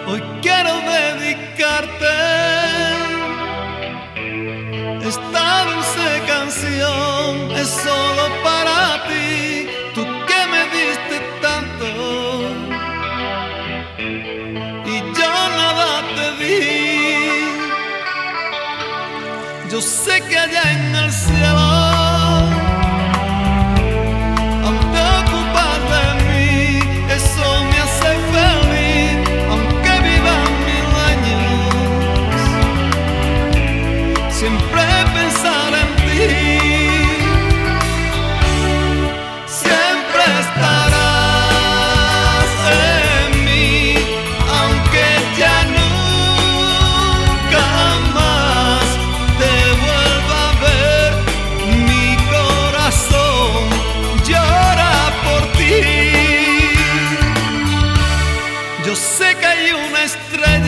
Hoy quiero dedicarte esta dulce canción, es solo para ti, tú que me diste tanto y yo nada te di. Yo sé que allá en el cielo aún te ocupas de mí, eso me hace feliz, aunque viva 1000 años, siempre pensar en ti, siempre estarás en mí, aunque ya nunca más te vuelva a ver, mi corazón llora por ti. Yo sé que hay una estrella